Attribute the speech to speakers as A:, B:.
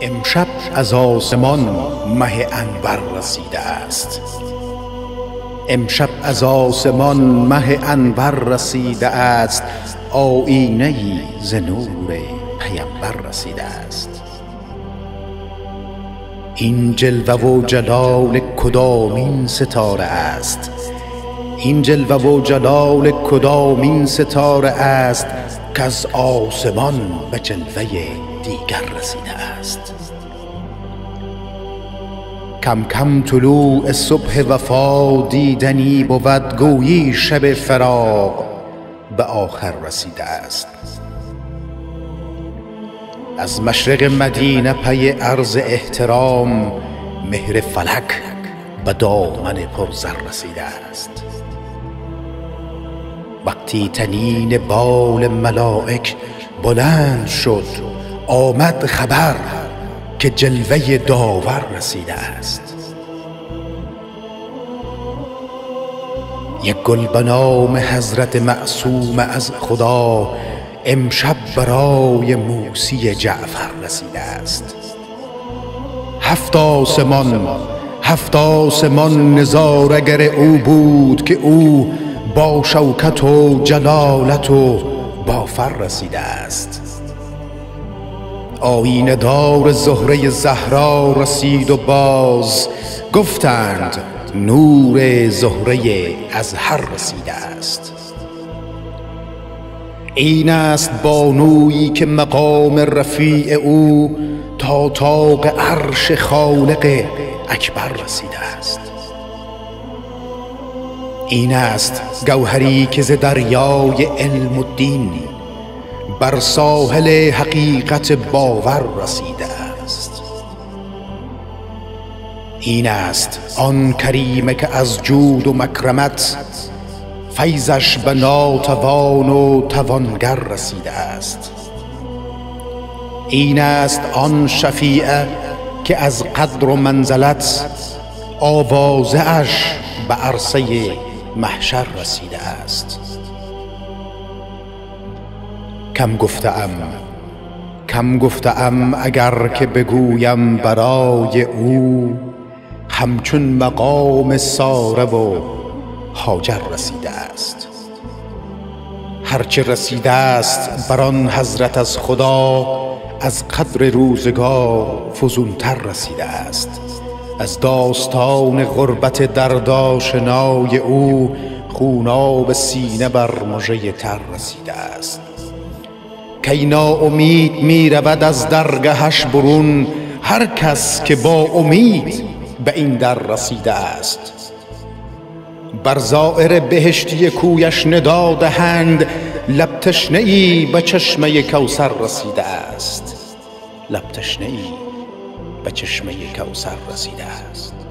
A: امشب از آسمان مه انور رسیده است. امشب از آسمان مه انور رسیده است. آیینه ای ز نور پیمبر رسیده است. این جلوه و جلال کدامین ستاره است؟ این جلوه و جلال کدامین ستاره است که از آسمان به جلوه دیگر رسیده است؟ کم کم طلوع صبح وفا دیدنی بود، گویی شب فراق به آخر رسیده است. از مشرق مدینه پی عرض احترام مهر فلک به دامن پرزر رسیده است. وقتی طنین بال ملائک بلند شد، آمد خبر که جلوه داور رسیده است. یک گل به نام حضرت معصوم از خدا امشب برای موسی جعفر رسیده است. هفت آسمان نظاره‌گر او بود که او با شوکت و جلالت و با فر رسیده است. آیینه دار زهره زهرا رسید و باز گفتند نور زهره ازهر رسیده است. این است بانویی که مقام رفیع او تا طاق عرش خالق اکبر رسیده است. این است گوهری که ز دریای علم و دین بر ساحل حقیقت باور رسیده است. این است آن کریمه که از جود و مکرمت فیضش به ناتوان و توانگر رسیده است. این است آن شفیعه که از قدر و منزلت آوازه اش به عرصه محشر رسیده است. کم گفتم اگر که بگویم برای او همچون مقام ساره و هاجر رسیده است. هرچه رسیده است بر آن حضرت از خدا از قدر روزگار فزونتر رسیده است. از داستان غربت دردآشنای او خوناب سینه بر مژه تر رسیده است. کی ناامید می رود از درگهش برون هر کس که با امید به این در رسیده است. بر زائر بهشتی کویش ندا دهند لب تشنه ای به چشمه کوثر رسیده است. لب تشنه ای به چشمه کوثر رسیده است.